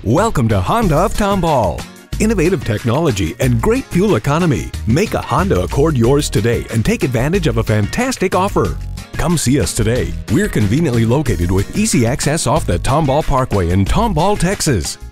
Welcome to Honda of Tomball. Innovative technology and great fuel economy. Make a Honda Accord yours today and take advantage of a fantastic offer. Come see us today. We're conveniently located with easy access off the Tomball Parkway in Tomball, Texas.